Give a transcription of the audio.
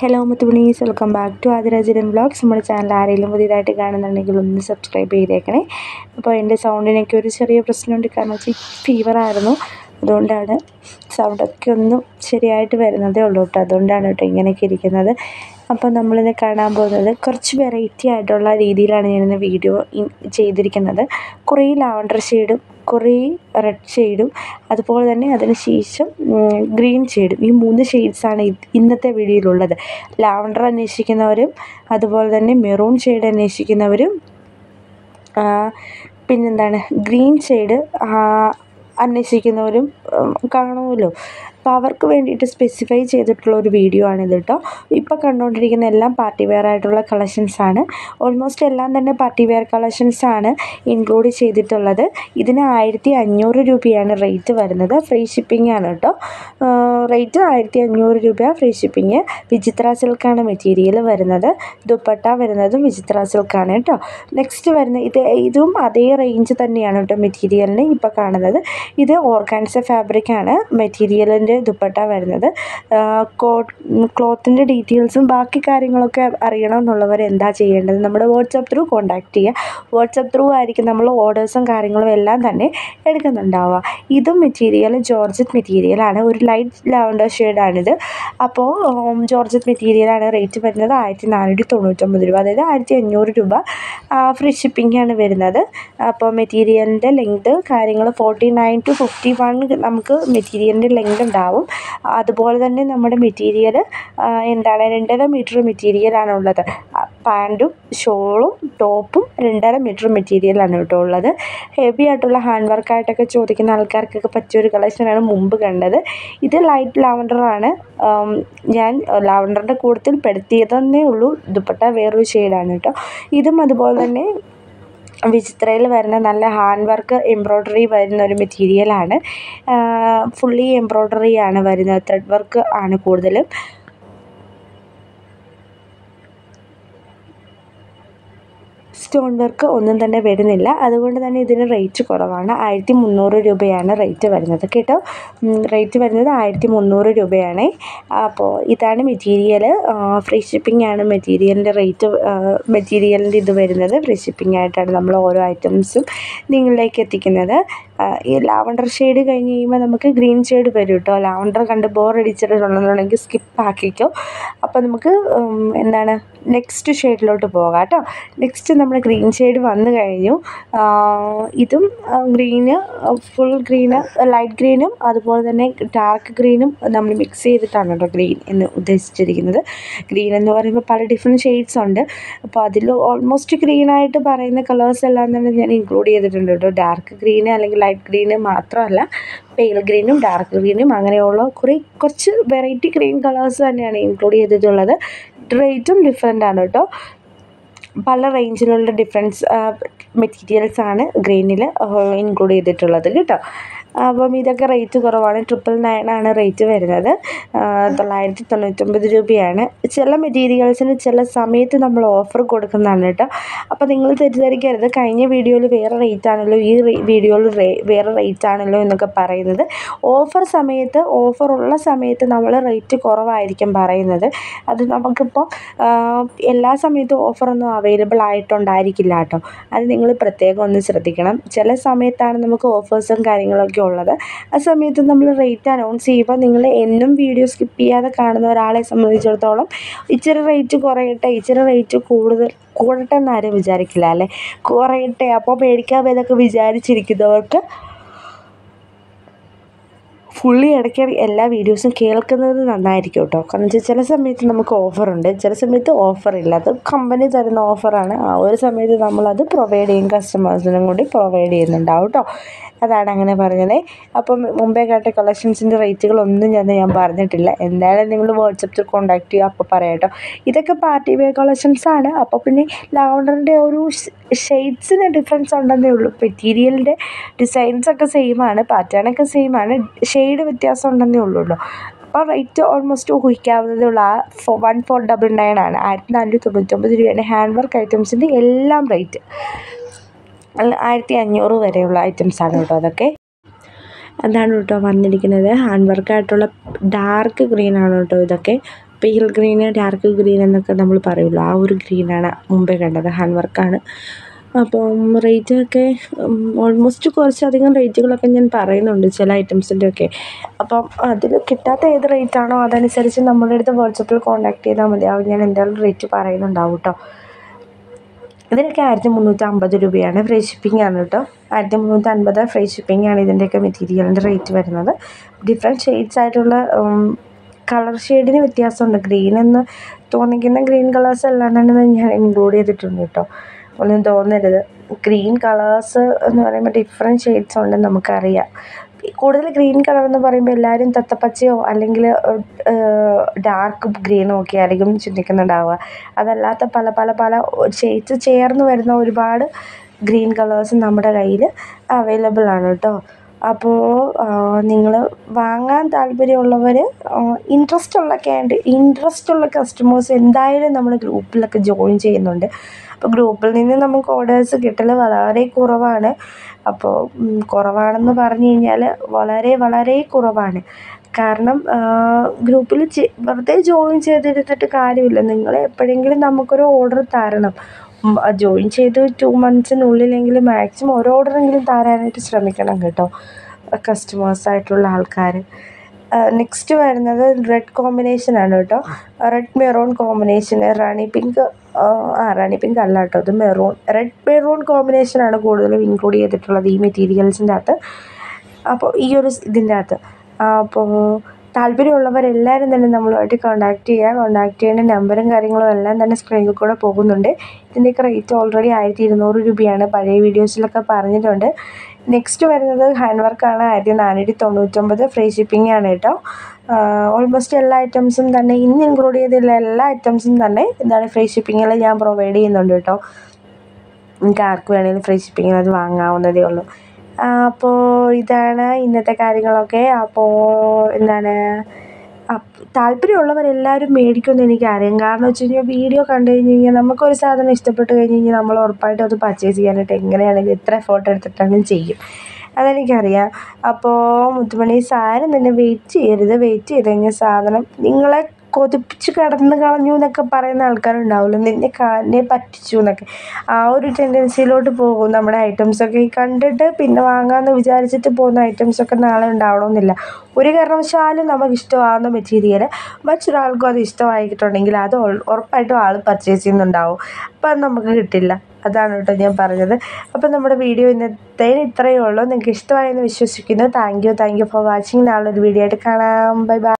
Hello മുത്തുമണീസ്, welcome back to Athira JILIN vlogs. നമ്മുടെ channel ആരെങ്കിലും പുതിയതായിട്ട് കാണുന്നുണ്ടെങ്കിൽ ഒന്ന് സബ്സ്ക്രൈബ് ചെയ്തേക്കണേ. അപ്പോൾ എൻ്റെ സൗണ്ടിനൊക്കെ ഒരു ചെറിയ പ്രശ്നമുണ്ട്, കാരണം വെച്ചാൽ ഫീവറായിരുന്നു. അതുകൊണ്ടാണ് സൗണ്ടൊക്കെ ഒന്നും ശരിയായിട്ട് വരുന്നതേ ഉള്ളൂ കേട്ടോ. അതുകൊണ്ടാണ് കേട്ടോ ഇങ്ങനെയൊക്കെ ഇരിക്കുന്നത്. അപ്പോൾ നമ്മളിത് കാണാൻ പോകുന്നത് കുറച്ച് വെറൈറ്റി ആയിട്ടുള്ള രീതിയിലാണ് ഞാനിന്ന് വീഡിയോ ചെയ്തിരിക്കുന്നത്. കുറേ ലാവണ്ടർ ഷെയ്ഡും കുറേ റെഡ് ഷെയ്ഡും അതുപോലെ തന്നെ അതിന് ശേഷം ഗ്രീൻ ഷെയ്ഡും, ഈ 3 ഷെയ്ഡ്സാണ് ഇന്നത്തെ വീഡിയോയിലുള്ളത്. ലാവണ്ടർ അന്വേഷിക്കുന്നവരും അതുപോലെ തന്നെ മെറൂൺ ഷെയ്ഡ് അന്വേഷിക്കുന്നവരും പിന്നെന്താണ് ഗ്രീൻ ഷെയ്ഡ് അന്വേഷിക്കുന്നവരും കാണുമല്ലോ. അപ്പോൾ അവർക്ക് വേണ്ടിയിട്ട് സ്പെസിഫൈ ചെയ്തിട്ടുള്ള ഒരു വീഡിയോ ആണിത് കേട്ടോ. ഇപ്പോൾ കണ്ടുകൊണ്ടിരിക്കുന്ന എല്ലാം പാർട്ടി വെയർ ആയിട്ടുള്ള കളക്ഷൻസാണ്. ഓൾമോസ്റ്റ് എല്ലാം തന്നെ പാർട്ടി വെയർ കളക്ഷൻസാണ് ഇൻക്ലൂഡ് ചെയ്തിട്ടുള്ളത്. ഇതിന് 1500 രൂപയാണ് റേറ്റ് വരുന്നത്. ഫ്രീ ഷിപ്പിംഗ് ആണ് കേട്ടോ. റേറ്റ് 1500 രൂപ, ഫ്രീ ഷിപ്പിംഗ്. വിചിത്ര സിൽക്കാണ് മെറ്റീരിയൽ വരുന്നത്. ദുപ്പട്ട വരുന്നതും വിചിത്ര സിൽക്കാണ് കേട്ടോ. നെക്സ്റ്റ് വരുന്ന ഇതും അതേ റേഞ്ച് തന്നെയാണ് കേട്ടോ മെറ്റീരിയലിന് ഇപ്പോൾ കാണുന്നത്. ഇത് ഓർഗാൻസ ഫാബ്രിക്കാണ് മെറ്റീരിയലിൻ്റെ ദുപ്പട്ട വരുന്നത്. ക്ലോത്തിൻ്റെ ഡീറ്റെയിൽസും ബാക്കി കാര്യങ്ങളൊക്കെ അറിയണമെന്നുള്ളവർ എന്താ ചെയ്യേണ്ടത്, നമ്മുടെ വാട്സാപ്പ് ത്രൂ കോൺടാക്റ്റ് ചെയ്യുക. വാട്സാപ്പ് ത്രൂ ആയിരിക്കും നമ്മൾ ഓർഡേഴ്സും കാര്യങ്ങളും എല്ലാം തന്നെ എടുക്കുന്നുണ്ടാവുക. ഇതും മെറ്റീരിയൽ ജോർജറ്റ് മെറ്റീരിയലാണ്. ഒരു ലൈറ്റ് ലാവണ്ടർ ഷെയ്ഡാണിത്. അപ്പോൾ ജോർജറ്റ് മെറ്റീരിയലാണ്. റേറ്റ് വരുന്നത് 1499 രൂപ, അതായത് 1500 രൂപ. ഫ്രീ ഷിപ്പിംഗ് ആണ് വരുന്നത്. അപ്പോൾ മെറ്റീരിയലിൻ്റെ ലെങ്ത് കാര്യങ്ങൾ 49 to 51 നമുക്ക് മെറ്റീരിയലിൻ്റെ ലെങ്ത് ഉണ്ടാവും. അതുപോലെ തന്നെ നമ്മുടെ മെറ്റീരിയൽ 2.5 മീറ്റർ മെറ്റീരിയലാണുള്ളത്. പാൻറ്റും ഷോളും ടോപ്പും 2.5 മീറ്റർ മെറ്റീരിയലാണ് കേട്ടോ ഉള്ളത്. ഹെവി ആയിട്ടുള്ള ഹാൻഡ് വർക്കായിട്ടൊക്കെ ചോദിക്കുന്ന ആൾക്കാർക്കൊക്കെ പറ്റിയൊരു കളക്ഷനാണ് മുമ്പ് കണ്ടത്. ഇത് ലൈറ്റ് ലാവണ്ടറാണ്. ഞാൻ ലാവണ്ടറിൻ്റെ കൂട്ടത്തിൽ പെടുത്തിയതെന്നേ ഉള്ളൂ. ദുപ്പട്ട വേറൊരു ഷെയ്ഡാണ് കേട്ടോ. ഇതും അതുപോലെ തന്നെ വിചിത്രയിൽ വരുന്ന നല്ല ഹാൻഡ് വർക്ക് എംബ്രോയ്ഡറി വരുന്ന ഒരു മെറ്റീരിയലാണ്. ഫുള്ളി എംബ്രോയ്ഡറി ആണ് വരുന്നത്. ത്രെഡ് വർക്ക് ആണ് കൂടുതലും. സ്റ്റോൺ വർക്ക് ഒന്നും തന്നെ വരുന്നില്ല. അതുകൊണ്ട് തന്നെ ഇതിന് റേറ്റ് കുറവാണ്. 1300 രൂപയാണ് റേറ്റ് വരുന്നത് കേട്ടോ. റേറ്റ് വരുന്നത് 1300 രൂപയാണ്. അപ്പോൾ ഇതാണ് മെറ്റീരിയൽ. ഫ്രീ ഷിപ്പിംഗ് ആണ് മെറ്റീരിയലിൻ്റെ റേറ്റ്. മെറ്റീരിയലിൻ്റെ ഇത് വരുന്നത് ഫ്രീ ഷിപ്പിംഗ് ആയിട്ടാണ് നമ്മൾ ഓരോ ഐറ്റംസും നിങ്ങളിലേക്ക് എത്തിക്കുന്നത്. ഈ ലാവണ്ടർ ഷെയ്ഡ് കഴിഞ്ഞ് കഴിയുമ്പോൾ നമുക്ക് ഗ്രീൻ ഷെയ്ഡ് വരും കേട്ടോ. ലാവണ്ടർ കണ്ട് ബോറടിച്ചിട്ടുണ്ടെന്നുണ്ടെങ്കിൽ സ്കിപ്പ് ആക്കിക്കോ. അപ്പോൾ നമുക്ക് നെക്സ്റ്റ് ഷെയ്ഡിലോട്ട് പോകാം കേട്ടോ. നെക്സ്റ്റ് നമ്മുടെ ഗ്രീൻ ഷെയ്ഡ് വന്നു കഴിഞ്ഞു. ഇതും ഗ്രീന്, ഫുൾ ഗ്രീന്, ലൈറ്റ് ഗ്രീനും അതുപോലെ തന്നെ ഡാർക്ക് ഗ്രീനും നമ്മൾ മിക്സ് ചെയ്തിട്ടാണ് കേട്ടോ ഗ്രീൻ എന്ന് ഉദ്ദേശിച്ചിരിക്കുന്നത്. ഗ്രീൻ എന്ന് പറയുമ്പോൾ പല ഡിഫറെൻറ്റ് ഷെയ്ഡ്സ് ഉണ്ട്. അപ്പോൾ അതിൽ ഓൾമോസ്റ്റ് ഗ്രീനായിട്ട് പറയുന്ന കളേഴ്സ് എല്ലാം തന്നെ ഞാൻ ഇൻക്ലൂഡ് ചെയ്തിട്ടുണ്ട് കേട്ടോ. ഡാർക്ക് ഗ്രീന് അല്ലെങ്കിൽ ലൈറ്റ് ഗ്രീന് മാത്രമല്ല, പെയിൽ ഗ്രീനും ഡാർക്ക് ഗ്രീനും അങ്ങനെയുള്ള കുറച്ച് വെറൈറ്റി ഗ്രീൻ കളേഴ്സ് തന്നെയാണ് ഇൻക്ലൂഡ് ചെയ്തിട്ടുള്ളത്. റേറ്റും ഡിഫറെൻ്റ് ആണ് കേട്ടോ. പല റേഞ്ചിലുള്ള ഡിഫറൻസ് മെറ്റീരിയൽസാണ് ഗ്രീനിൽ ഇൻക്ലൂഡ് ചെയ്തിട്ടുള്ളത് കേട്ടോ. അപ്പം ഇതൊക്കെ റേറ്റ് കുറവാണ്. 999 ആണ് റേറ്റ് വരുന്നത്. 999 രൂപയാണ്. ചില മെറ്റീരിയൽസിന് ചില സമയത്ത് നമ്മൾ ഓഫർ കൊടുക്കുന്നതാണ് കേട്ടോ. അപ്പോൾ നിങ്ങൾ തെറ്റിദ്ധരിക്കരുത്, കഴിഞ്ഞ വീഡിയോയിൽ വേറെ റേറ്റ് ആണല്ലോ, ഈ വീഡിയോയിൽ വേറെ റേറ്റ് ആണല്ലോ എന്നൊക്കെ പറയുന്നത്. ഓഫറുള്ള സമയത്ത് നമ്മൾ റേറ്റ് കുറവായിരിക്കും പറയുന്നത്. അത് നമുക്കിപ്പോൾ എല്ലാ സമയത്തും ഓഫറൊന്നും അവൈലബിൾ ആയിട്ടുണ്ടായിരിക്കില്ല കേട്ടോ. അത് നിങ്ങൾ പ്രത്യേകം ഒന്ന് ശ്രദ്ധിക്കണം. ചില സമയത്താണ് നമുക്ക് ഓഫേഴ്സും കാര്യങ്ങളൊക്കെ ഉള്ളത്. ആ സമയത്ത് നമ്മൾ റേറ്റ് അനൗൺസ് ചെയ്യുമ്പോൾ നിങ്ങൾ എന്നും വീഡിയോ സ്കിപ്പ് ചെയ്യാതെ കാണുന്ന ഒരാളെ സംബന്ധിച്ചിടത്തോളം ഇച്ചിരി റേറ്റ് കുറയട്ടെ, ഇച്ചിരി റേറ്റ് കൂടട്ടെ എന്നാരും വിചാരിക്കില്ല അല്ലേ. കുറയട്ടെ അപ്പോൾ പേടിക്കാതെ ഇതൊക്കെ വിചാരിച്ചിരിക്കുന്നവർക്ക് ഫുള്ളി ഇടയ്ക്ക് എല്ലാ വീഡിയോസും കേൾക്കുന്നത് നന്നായിരിക്കും കേട്ടോ. കാരണം വെച്ചാൽ ചില സമയത്ത് നമുക്ക് ഓഫറുണ്ട്, ചില സമയത്ത് ഓഫറില്ല. അത് കമ്പനി തരുന്ന ഓഫറാണ്. ആ ഒരു സമയത്ത് നമ്മളത് പ്രൊവൈഡ് ചെയ്യും, കസ്റ്റമേഴ്സിനും കൂടി പ്രൊവൈഡ് ചെയ്യുന്നുണ്ടാവും കേട്ടോ. അതാണ് അങ്ങനെ പറഞ്ഞത്. അപ്പം മുമ്പേ കേട്ട കളക്ഷൻസിൻ്റെ റേറ്റുകളൊന്നും ഞാൻ പറഞ്ഞിട്ടില്ല. എന്തായാലും നിങ്ങൾ വാട്സപ്പിൽ കോൺടാക്ട് ചെയ്യുക, അപ്പോൾ പറയാം കേട്ടോ. ഇതൊക്കെ പാർട്ടി വെയർ കളക്ഷൻസാണ്. അപ്പോൾ പിന്നെ ലാവണ്ടറിൻ്റെ ഒരു ഷെയ്ഡ്സിന് ഡിഫറൻസ് ഉണ്ടെന്നേ ഉള്ളൂ. മെറ്റീരിയലിൻ്റെ ഡിസൈൻസൊക്കെ സെയിമാണ്, പാറ്റേണൊക്കെ സെയിമാണ്, ഷെയ്ഡ് വ്യത്യാസം ഉണ്ടെന്നേ ഉള്ളൂ. അപ്പോൾ റേറ്റ് ഓൾമോസ്റ്റ് ഊഹിക്കാവുന്നതേ ഉള്ളൂ. 1499 ആണ്. 1499 രൂപയാണ് ഹാൻഡ് വർക്ക് ഐറ്റംസിൻ്റെ എല്ലാം റേറ്റ്. 1500 വരെയുള്ള ഐറ്റംസാണ് കേട്ടോ അതൊക്കെ. അതാണ് കേട്ടോ വന്നിരിക്കുന്നത്. ഹാൻഡ് വർക്കായിട്ടുള്ള ഡാർക്ക് ഗ്രീനാണ് കേട്ടോ ഇതൊക്കെ. പെയിൽ ഗ്രീന്, ഡാർക്ക് ഗ്രീൻ എന്നൊക്കെ നമ്മൾ പറയുമല്ലോ, ആ ഒരു ഗ്രീനാണ് മുമ്പേ കണ്ടത്. ഹാൻഡ് വർക്കാണ്. അപ്പം റേറ്റൊക്കെ ഓൾമോസ്റ്റ് കുറച്ചധികം റേറ്റുകളൊക്കെ ഞാൻ പറയുന്നുണ്ട് ചില ഐറ്റംസിൻ്റെ ഒക്കെ. അപ്പം അതിൽ കിട്ടാത്ത ഏത് റേറ്റാണോ അതനുസരിച്ച് നമ്മുടെ അടുത്ത് വാട്സപ്പിൽ കോൺടാക്ട് ചെയ്താൽ മതി. ഞാൻ എന്തായാലും റേറ്റ് പറയുന്നുണ്ടാവും കേട്ടോ. ഇതിനൊക്കെ 1350 രൂപയാണ്. ഫ്രീ ഷിപ്പിംഗ് ആണ് കേട്ടോ. 1350 ഫ്രീ ഷിപ്പിംഗ് ആണ് ഇതിൻ്റെയൊക്കെ മെറ്റീരിയലിൻ്റെ റേറ്റ് വരുന്നത്. ഡിഫറെൻറ്റ് ഷെയ്ഡ്സ് ആയിട്ടുള്ള കളർ ഷെയ്ഡിന് വ്യത്യാസമുണ്ട്. ഗ്രീൻ എന്ന് തോന്നിക്കുന്ന ഗ്രീൻ കളേഴ്സ് എല്ലാം തന്നെ ഞാൻ ഇൻക്ലൂഡ് ചെയ്തിട്ടുണ്ട് കേട്ടോ. ഒന്നും തോന്നരുത്. ഗ്രീൻ കളേഴ്സ് എന്ന് പറയുമ്പോൾ ഡിഫറെൻറ്റ് ഷെയ്ഡ്സ് ഉണ്ടെന്ന് നമുക്കറിയാം. കൂടുതൽ ഗ്രീൻ കളർ എന്ന് പറയുമ്പോൾ എല്ലാവരും തത്തപ്പച്ചയോ അല്ലെങ്കിൽ ഡാർക്ക് ഗ്രീനോ ഒക്കെ ആയിരിക്കും ചിന്തിക്കുന്നുണ്ടാവുക. അതല്ലാത്ത പല പല പല ഷെയ്ഡ്സ് ചേർന്ന് വരുന്ന ഒരുപാട് ഗ്രീൻ കളേഴ്സ് നമ്മുടെ കയ്യിൽ അവൈലബിൾ ആണ് കേട്ടോ. അപ്പോൾ നിങ്ങൾ വാങ്ങാൻ താല്പര്യമുള്ളവർ, ഇൻട്രസ്റ്റ് ഉള്ള കസ്റ്റമേഴ്സ് എന്തായാലും നമ്മൾ ഗ്രൂപ്പിലൊക്കെ ജോയിൻ ചെയ്യുന്നുണ്ട്. അപ്പോൾ ഗ്രൂപ്പിൽ നിന്ന് നമുക്ക് ഓർഡേഴ്സ് കിട്ടൽ വളരെ കുറവാണ്. അപ്പോൾ കുറവാണെന്ന് പറഞ്ഞു കഴിഞ്ഞാൽ വളരെ വളരെ കുറവാണ്. കാരണം ഗ്രൂപ്പിൽ വെറുതെ ജോയിൻ ചെയ്തിരുന്നിട്ട് കാര്യമില്ല. നിങ്ങൾ എപ്പോഴെങ്കിലും നമുക്കൊരു ഓർഡർ തരണം. ജോയിൻ ചെയ്ത് 2 monthsനുള്ളിലെങ്കിലും മാക്സിമം ഒരു ഓർഡറെങ്കിലും തരാനായിട്ട് ശ്രമിക്കണം കേട്ടോ, കസ്റ്റമേഴ്സായിട്ടുള്ള ആൾക്കാർ. നെക്സ്റ്റ് വരുന്നത് റെഡ് കോമ്പിനേഷനാണ് കേട്ടോ. Red maroon combination, rani pink അല്ല കേട്ടോ, ഇത് റെഡ് മെറൂൺ കോമ്പിനേഷനാണ് കൂടുതലും ഇൻക്ലൂഡ് ചെയ്തിട്ടുള്ളത് ഈ മെറ്റീരിയൽസിൻ്റെ അകത്ത്. അപ്പോൾ ഈ ഒരു ഇതിൻ്റെ അകത്ത് അപ്പോൾ താല്പര്യമുള്ളവരെല്ലാവരും തന്നെ നമ്മളുമായിട്ട് കോൺടാക്ട് ചെയ്യേണ്ട നമ്പറും കാര്യങ്ങളും എല്ലാം തന്നെ സ്ക്രീനിൽ കൂടെ പോകുന്നുണ്ട്. ഇതിൻ്റെയൊക്കെ റേറ്റ് ഓൾറെഡി 1200 രൂപയാണ്. പഴയ വീഡിയോസിലൊക്കെ പറഞ്ഞിട്ടുണ്ട്. നെക്സ്റ്റ് വരുന്നത് ഹാൻഡ് വർക്കാണ്. 1499 ഫ്രീ ഷിപ്പിംഗ് ആണ് കേട്ടോ. ഓൾമോസ്റ്റ് എല്ലാ ഐറ്റംസും തന്നെ ഇന്ന് ഇൻക്ലൂഡ് ചെയ്തിട്ടുള്ള എല്ലാ ഐറ്റംസും തന്നെ എന്താണ് ഫ്രീ ഷിപ്പിങ്ങിൽ ഞാൻ പ്രൊവൈഡ് ചെയ്യുന്നുണ്ട് കേട്ടോ. നിങ്ങൾക്ക് ആർക്ക് വേണമെങ്കിലും ഫ്രീ ഷിപ്പിങ്ങിൽ അത് വാങ്ങാവുന്നതേ ഉള്ളൂ. അപ്പോൾ ഇതാണ് ഇന്നത്തെ കാര്യങ്ങളൊക്കെ. അപ്പോൾ എന്താണ് താല്പര്യമുള്ളവരെല്ലാവരും മേടിക്കുമെന്ന് എനിക്കറിയാം. കാരണം വെച്ച് കഴിഞ്ഞാൽ വീഡിയോ കണ്ടു കഴിഞ്ഞ് കഴിഞ്ഞാൽ നമുക്കൊരു സാധനം ഇഷ്ടപ്പെട്ട് കഴിഞ്ഞ് കഴിഞ്ഞാൽ നമ്മൾ ഉറപ്പായിട്ടും അത് പർച്ചേസ് ചെയ്യാനായിട്ട് എങ്ങനെയാണെങ്കിലും എത്ര എഫേർട്ട് എടുത്തിട്ടാണെങ്കിലും ചെയ്യും. അതെനിക്കറിയാം. അപ്പോൾ മുത്തുമണീസ് ആരും തന്നെ വെയിറ്റ് ചെയ്ത് കഴിഞ്ഞാൽ സാധനം നിങ്ങളെ കൊതിപ്പിച്ച് കടന്ന് കളഞ്ഞു എന്നൊക്കെ പറയുന്ന ആൾക്കാരുണ്ടാവുമല്ലോ, നിന്നെ പറ്റിച്ചു എന്നൊക്കെ. ആ ഒരു ടെൻഡൻസിയിലോട്ട് പോകും നമ്മുടെ ഐറ്റംസൊക്കെ. കണ്ടിട്ട് പിന്നെ വാങ്ങാമെന്ന് വിചാരിച്ചിട്ട് പോകുന്ന ഐറ്റംസൊക്കെ നാളെ ഉണ്ടാവണമെന്നില്ല. ഒരു കാരണവശാലും നമുക്ക് ഇഷ്ടമാകുന്ന മെറ്റീരിയൽ മറ്റൊരാൾക്കും അത് ഇഷ്ടമായിട്ടുണ്ടെങ്കിൽ അത് ഉറപ്പായിട്ടും ആൾ പർച്ചേസ് ചെയ്യുന്നുണ്ടാവും. അപ്പം അത് നമുക്ക് കിട്ടില്ല. അതാണ് കേട്ടോ ഞാൻ പറഞ്ഞത്. അപ്പം നമ്മുടെ വീഡിയോ ഇന്നത്തേന് ഇത്രയേ ഉള്ളൂ. നിങ്ങൾക്ക് ഇഷ്ടമായെന്ന് വിശ്വസിക്കുന്നു. Thank you for watching. നാളെ ഒരു വീഡിയോ ആയിട്ട് കാണാം. Bye by.